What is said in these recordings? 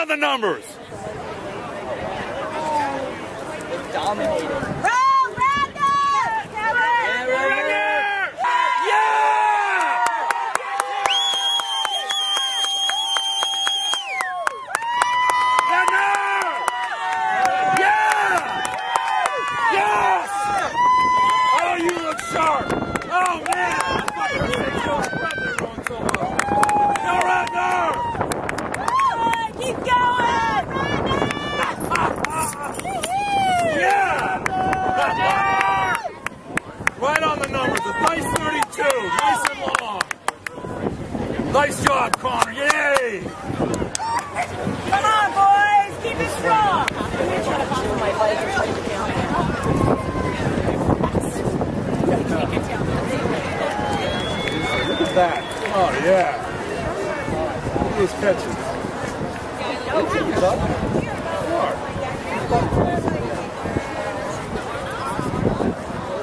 the numbers. Dominated. Roll, Radnor! Radnor! Yeah! Radnor! Yeah! Yes! Oh, you look sharp. Oh, man. Radnor going so well. Go, Radnor! Keep going! Yeah! Right on the numbers. A nice 32. Nice and long. Nice job, Connor. Yay! Come on, boys! Keep it strong! Look at that. Oh, yeah. Look at those catches. What's up?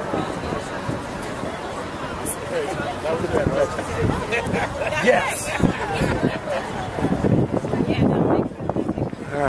That would have been yes.